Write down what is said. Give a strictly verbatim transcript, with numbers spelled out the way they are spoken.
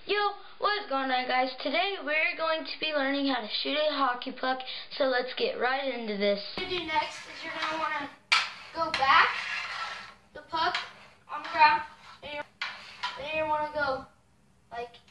Yo, what's going on, guys? Today we're going to be learning how to shoot a hockey puck, so let's get right into this. What you're going to do next is you're going to want to go back, the puck on the ground, and you're, then you want to go like